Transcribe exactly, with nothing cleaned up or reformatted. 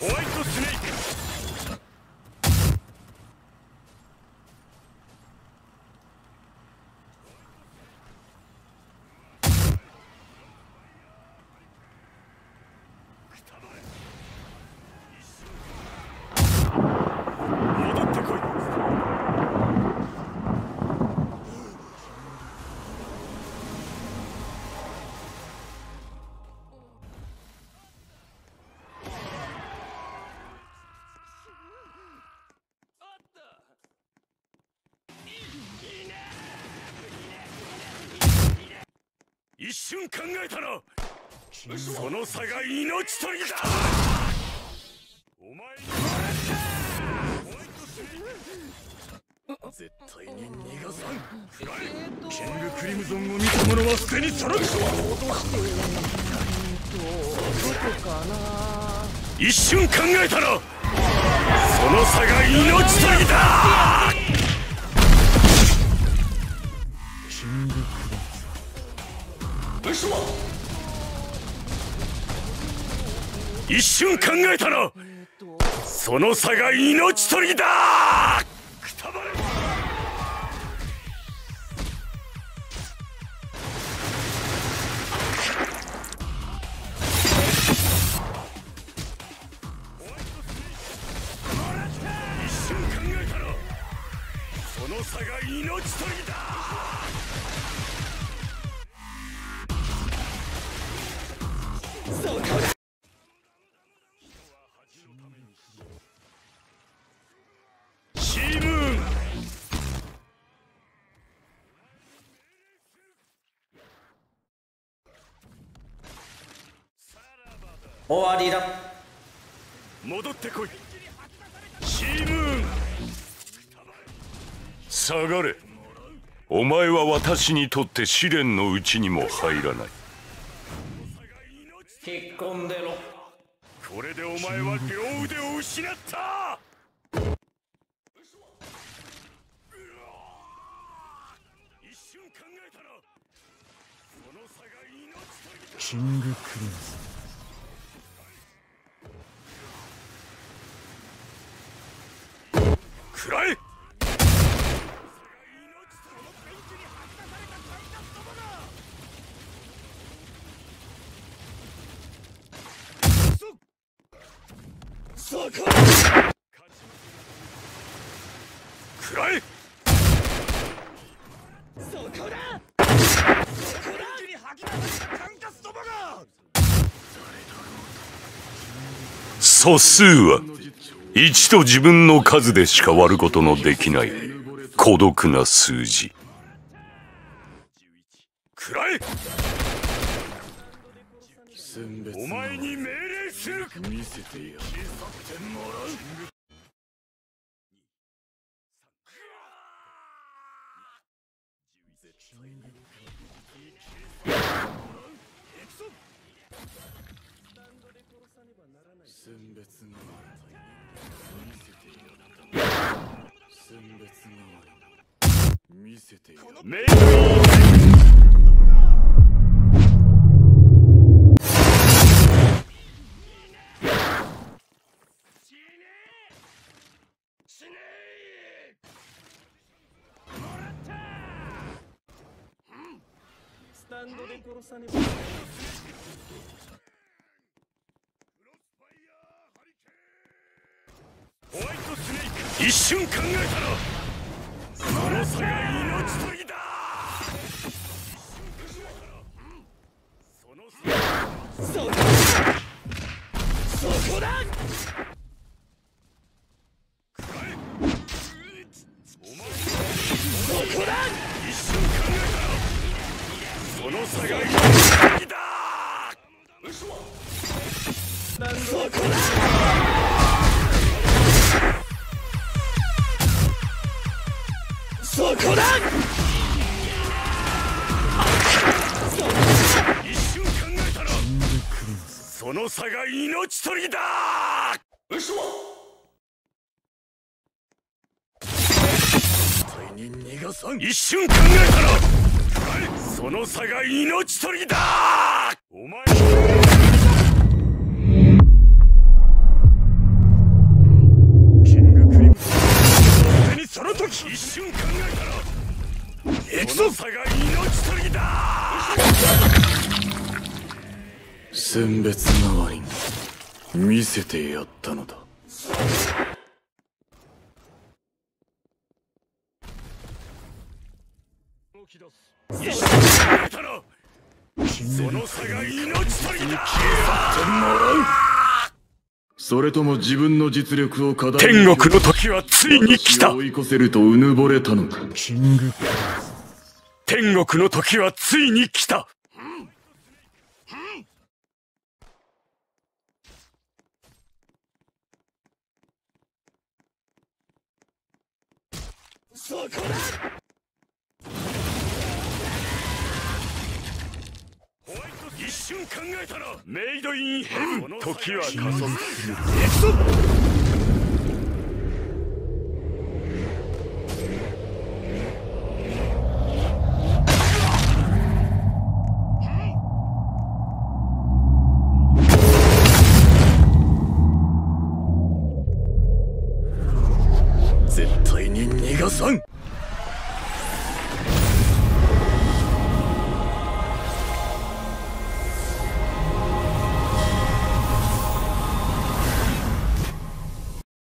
ホワイトスネーク。戻ってこい。一瞬考えたな。その差が命取りだ。お前に絶対に逃がさん。フライキングクリムゾンを見た者は捨てにさらぐ。一瞬考えたな。その差が命取りだ。キングクリムゾン、一瞬考えたな。その差が命取りだ。くたばれ。一瞬考えたな。その差が命取りだ。そうだ。チームーン。 終わりだ。 戻ってこい。チームーン。 下がれ。お前は私にとって試練のうちにも入らない。 引っ込んでろ。 これでお前は両腕を失った。一瞬考えたな。その差が命取りだ。 キングクリムゾン。食らえ。そこくらえ。そこだ。そこだ。に吐き出したカンカスどもが。 素数は一と自分の数でしか割ることのできない孤独な数字。 くらえ。お前に命令する。見せてやる。見せてやる。命令。スタンドで殺さねば。ホワイトスネーク。一瞬考えたらその差が命取りだ。その差。そこだ。そこだ。お前そこだ。一瞬考えたらその差が命取りだ。そこだ。そこだ。一瞬考えたらその差が命取りだ。一瞬考えたらその差が命取りだ。お前その差が命取りだ。 選別代わりに見せてやったのだ。 一瞬考えたらその差が命取りだ。 それとも自分の実力を課題天国の時はついに来た。 追い越せるとうぬぼれたのか。 天国の時はついに来た。 そこだ。一瞬考えたらメイドインヘブン。 時は加速する。 絶対に逃がさん。